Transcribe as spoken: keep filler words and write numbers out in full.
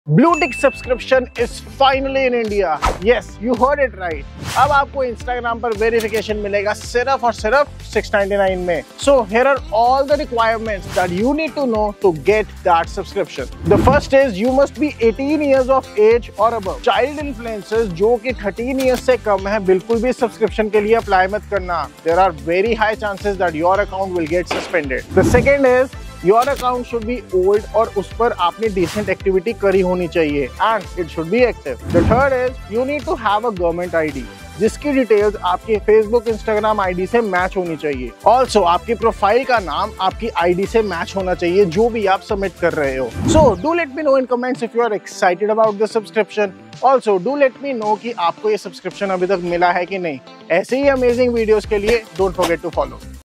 Blue tick subscription is finally in India. Yes, you heard it right. अब आपको Instagram पर verification मिलेगा सिर्फ और सिर्फ सिक्स नाइंटी नाइन में। So here are all the requirements that you need to know to get that subscription. The first is you must be eighteen years of age और above. Child influencers जो कि thirteen years से कम है, बिल्कुल भी subscription के लिए apply मत करना। There are very high chances that your account will get suspended. The second is your account should be old और उस पर आपने डिसेंट एक्टिविटी करी होनी चाहिए and it should be active. The third is you need to have a government ID जिसकी details आपके Facebook Instagram ID से मैच होनी चाहिए। ऑल्सो आपकी प्रोफाइल का नाम आपकी आईडी से मैच होना चाहिए जो भी आप सबमिट कर रहे हो। So do let me know in comments if you are excited about the subscription. Also do let me know कि आपको ये सब्सक्रिप्शन अभी तक मिला है कि नहीं। ऐसे ही अमेजिंग वीडियोस के लिए डोंट फॉरगेट टू फॉलो।